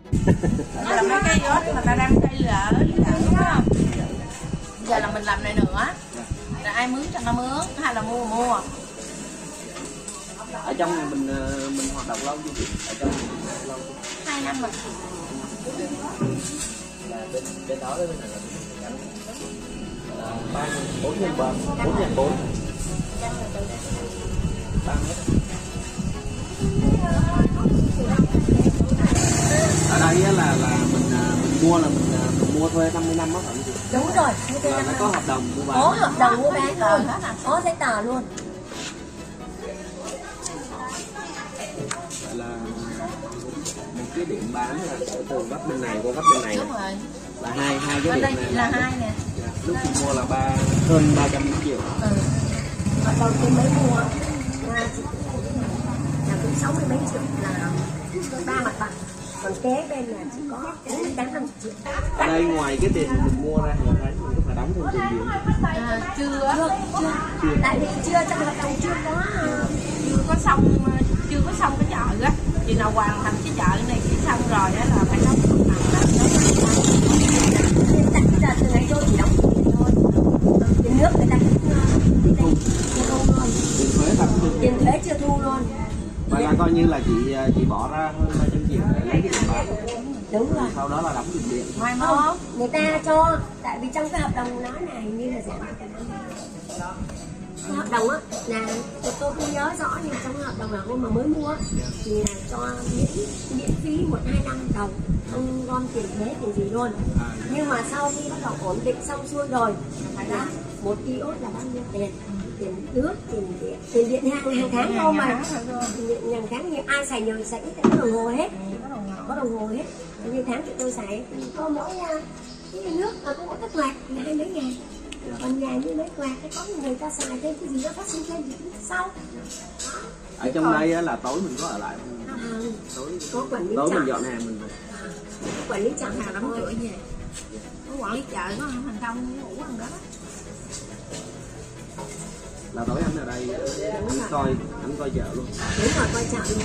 Đó là mấy cái yacht người ta đang xây lỡ đúng không? Giờ là mình làm này nữa. Là ai mướn cho nó mướn hay là mua. Ở trong này mình hoạt động lâu chưa chị? Ở trong này lâu chưa? 2 năm rồi. Là bên đó bên này là 4.400 3 mét. Ở đây á là mình mua là mình mua thuê 50 năm á phải không chị? Đúng rồi, là nó có hợp đồng mua bán. có hợp đồng mua bán luôn, có giấy tờ luôn. Vậy là một cái điểm bán là từ góc bên này qua góc bên này. Đúng rồi. Là hai cái điểm này là 2 nè. Dạ, lúc chị mua là hơn 300 triệu. Hợp đồng trên mấy mua là cũng 60 mấy triệu là 3 mặt bằng. Còn kế bên là chỉ có 850 triệu. Ở đây ngoài cái tiền mình mua ra hàng tháng mình có phải đóng thêm tiền điện Chưa. Tại vì trong hợp đồng chưa có xong cái chợ á. Khi nào hoàn thành cái chợ này chỉ xong rồi á là phải đóng một phần là tại bây giờ từ ngày tôi chỉ đóng thôi. Tiền nước người ta chưa thu luôn. Tiền thuế chưa thu luôn. Vậy là coi như là chị bỏ ra hơn 300 triệu để lấy cái tiền bán. Đúng rồi. Sau đó là đóng tiền điện. mai mốt Người ta cho, tại vì trong cái hợp đồng nói này như là giảm cái hợp đồng á là tôi không nhớ rõ, nhưng trong cái hợp đồng là hôm mà mới mua thì là cho miễn phí 1-2 năm đầu, không gom tiền thuế tiền gì luôn. Nhưng mà sau khi bắt đầu ổn định xong xuôi rồi là 1 kiosk là bao nhiêu tiền, tiền nước, tiền điện hàng tháng thôi mà, hàng tháng như ai xài nhiều xài ít có đồng hồ hết, có đồng hồ hết. Như tháng tụi tôi xài có mỗi cái nước có mỗi cái quạt là 20 mấy ngàn. Còn nhà như mấy quạt có người ta xài thêm cái gì đó phát sinh thêm gì sau. Ở trong đây á là tối mình có ở lại không? Có quản lý tối chợ. mình dọn hàng mình Quản lý chợ nào đóng cửa về. Có quản lý chợ có thành công ngủ ăn đó. là tối anh ở đây anh coi chợ luôn. Đúng rồi, coi chợ luôn.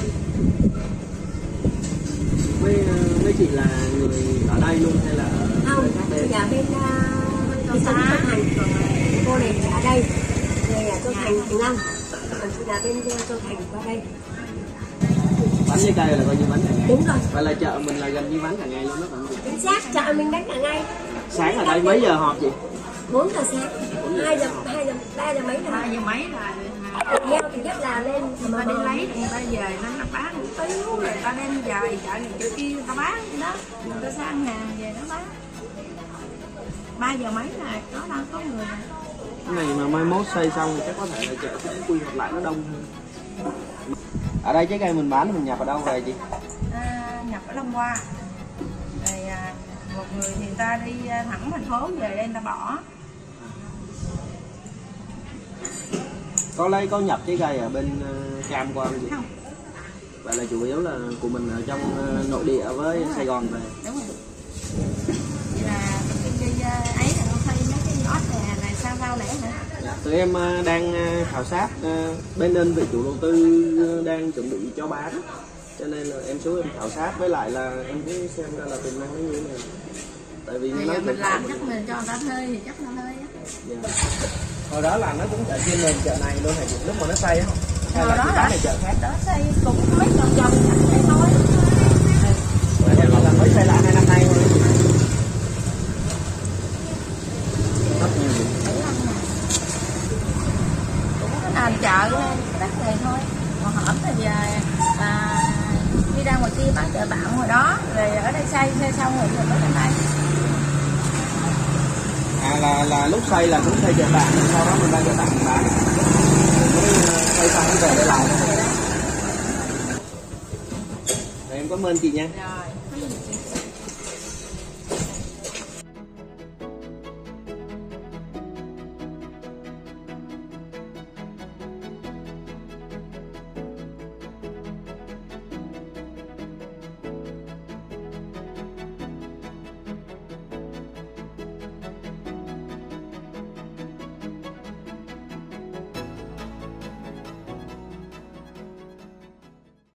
Mấy chị là người ở đây luôn hay là Không, chị ở bên thị trấn Châu Thành, cô này ở đây, người ở Châu Thành, Thành Long, còn chị là bên Châu Thành qua đây. Bánh với cây là coi như bánh cả ngày. Đúng rồi. Vậy là chợ mình là gần như bán cả ngày luôn đó bạn. Chính xác, chợ mình đánh cả ngày. Sáng ở đây mấy giờ họp chị? 4 giờ sáng, 3 giờ mấy là. 3 giờ mấy là Heo thì nhất là lên mà đi lấy thì người ta về nó bán hủ tiếu rồi ta đem về chợ này chợ kia người ta bán đó, người ta sang hàng về nó bán. 3 giờ mấy là có đang có người. Cái này mà mai mốt xây xong thì chắc có thể là chợ sẽ quy hoạch lại nó đông hơn. Ở đây trái cây mình bán mình nhập ở đâu về chị? Nhập ở Long Hoa. Rồi một người thì người ta đi thẳng thành phố về đây người ta bỏ. Có nhập trái cây ở bên Cam qua không chị? Không. Vậy là chủ yếu là của mình ở trong nội địa với Sài Gòn về. Đúng rồi. Vậy là đi ấy là nó xây mấy cái yacht này sao lẻ hả? Dạ, tụi em đang khảo sát bên đơn vị chủ đầu tư đang chuẩn bị cho bán, cho nên là em xuống em khảo sát, với lại là em cứ xem ra là tiềm năng nó như thế nào. Tại vì bây nó giờ mình làm chắc mình cho người ta thuê thì chắc nó thuê á. Dạ. Hồi đó là nó cũng chợ chuyên nền chợ này luôn hả chị? Lúc mà nó xây á? Hay là đó chỉ bán ở chợ khác? Đó xây cũng mấy vòng đây thôi. Vậy là mới xây lại 2 năm nay thôi. Rất nhiều. Cũng có nền chợ đất này thôi. Còn hổm thì đi ra ngoài kia bán chợ Bạo hồi đó, rồi ở đây xây xong rồi mới lên đây. Là lúc xây là cũng xây chợ Bạo, sau đó mình ra chợ Bạo mình bán. Mới xây xong mới về để lại. Em cảm ơn chị nha. Rồi.